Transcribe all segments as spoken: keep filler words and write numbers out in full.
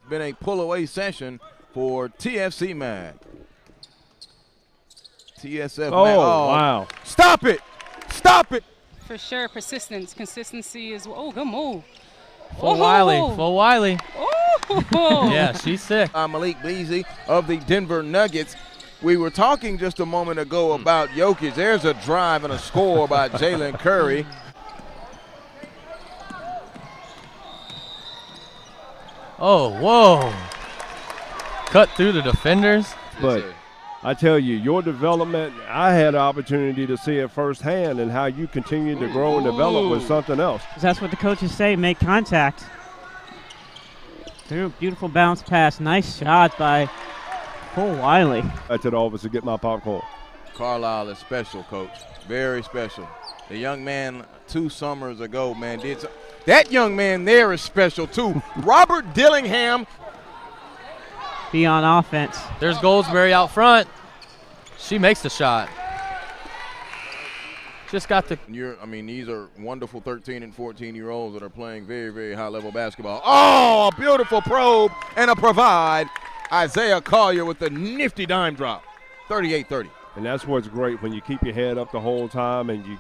been a pull-away session for T F C Mag. T S F oh, Mag. Oh, wow. Stop it. Stop it. For sure, persistence, consistency is, oh, good move. Full oh. Wiley, full Wiley. Oh. Yeah, she's sick. Uh, Malik Beasley of the Denver Nuggets. We were talking just a moment ago about Jokic. There's a drive and a score by Jalen Curry. Oh, whoa. Cut through the defenders. But I tell you, your development, I had an opportunity to see it firsthand and how you continue to grow and develop with something else. That's what the coaches say, make contact. Through beautiful bounce pass, nice shot by Full Wiley. I to the office to get my popcorn. Carlisle is special, Coach. Very special. The young man two summers ago, man, did so. That young man there is special, too. Robert Dillingham. Be on offense. There's Goldsberry out front. She makes the shot. Just got the. You're, I mean, these are wonderful thirteen and fourteen year olds that are playing very, very high level basketball. Oh, a beautiful probe and a provide. Isaiah Collier with the nifty dime drop. thirty-eight thirty. And that's what's great when you keep your head up the whole time and you.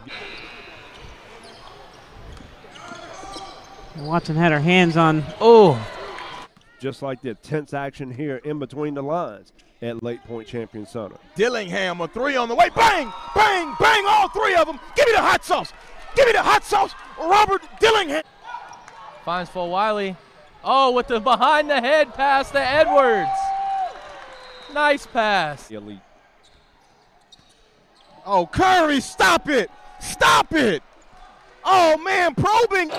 Watson had her hands on. Oh. Just like the tense action here in between the lines at Lake Point Champion Center. Dillingham, a three on the way. Bang, bang, bang, all three of them. Give me the hot sauce. Give me the hot sauce. Robert Dillingham. Finds Full Wiley. Oh, with the behind the head pass to Edwards. Nice pass. Elite. Oh, Curry, stop it. Stop it. Oh, man, probing.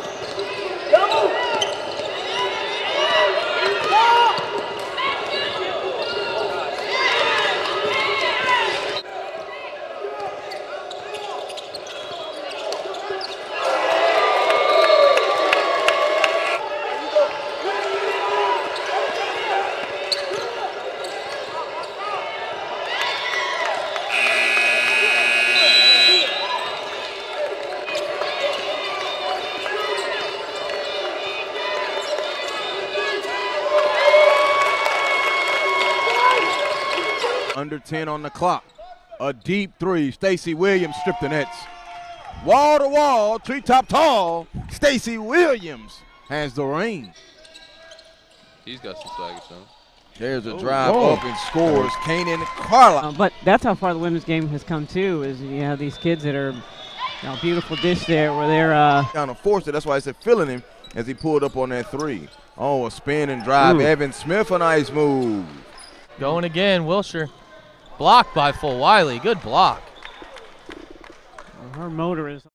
Under ten on the clock. A deep three. Stacey Williams stripped the nets. Wall to wall, treetop tall. Stacey Williams has the range. He's got some swagger, son. There's a drive oh. up and scores. Kanan Carlisle. Uh, but that's how far the women's game has come too. Is you have these kids that are, you know, beautiful dish there where they're. Uh, Kind of forced it. That's why I said feeling him as he pulled up on that three. Oh, a spin and drive. Ooh. Evan Smith, a nice move. Going again, Wilshire. Blocked by Full Wiley. Good block. her motor is.